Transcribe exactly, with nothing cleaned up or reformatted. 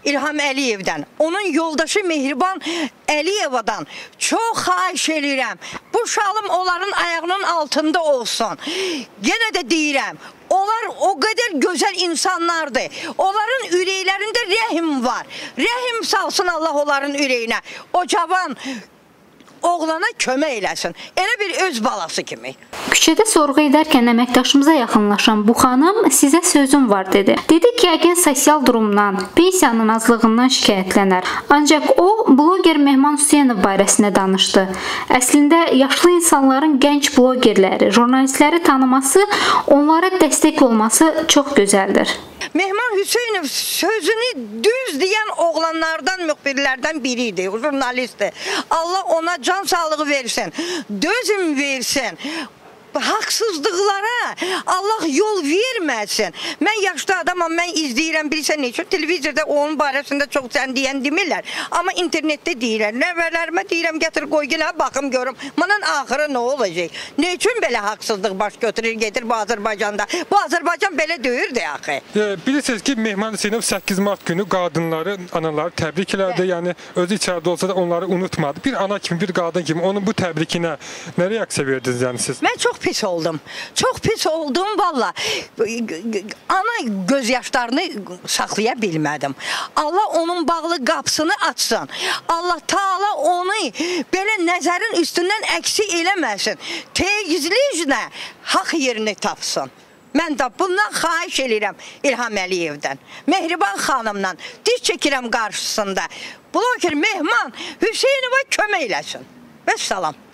İlham Əliyevdən, onun yoldaşı Mehriban Əliyevadan çox xahiş edirəm. Bu şalım onların ayağının altında olsun. Yenə də deyirəm, onlar o qədər gözəl insanlardır. Onların ürəklərində rəhim var. Rəhim salsın Allah onların ürəyinə. O cavan oğlana kömək eləsin. Elə bir öz balası kimi. Küçədə sorğu edərkən əməkdaşımıza yaxınlaşan bu xanım sizə sözüm var dedi. Dedi ki, yəqin sosial durumdan, pensiyanın azlığından şikayətlənər. Ancaq o, bloger Mehman Hüseynov barəsində danışdı. Əslində, yaşlı insanların gənc blogerləri, jurnalistləri tanıması, onlara dəstək olması çox gözəldir. Mehman Hüseynov sözünü düz deyən oğlanlardan, müxbirlərdən biriydi, jurnalistdir. Allah ona can sağlığı versin, dözüm versin. Haqsızlıqlara Allah yol verməsin. Mən yaşlı adamam, mən izləyirəm, bilirsən neçə televizorda onun barəsində çox sən deyən demirlər. Amma internetdə deyirlər. Nəvələrimə deyirəm, gətir qoy günə baxım görüm. Bunun axırı nə olacaq? Ne üçün belə haqsızlıq baş götürür, getir bu Azərbaycanda? Bu Azərbaycan belə deyirdi axı. E, bilirsiniz ki, Mehman Hüseynov səkkiz mart günü qadınları, anaları təbrik elədi. Yəni özü içəridə olsa da onları unutmadı. Bir ana kimi, bir qadın kimi onun bu təbrikinə nə reaksiya verdiniz yəni siz? Mən çox pis oldum. Çox pis oldum valla. Ana göz yaşlarını saxlaya bilmədim. Allah onun bağlı qapısını açsın. Allah Taala onu belə nəzərin üstündən əksi eləməsin. Tezliklə haqq yerini tapsın. Mən də bundan xahiş edirəm İlham Əliyevdən, Mehriban xanımdan, diz çəkirəm qarşısında. Bloger Mehman Hüseynova kömək eləsin. Vəssalam.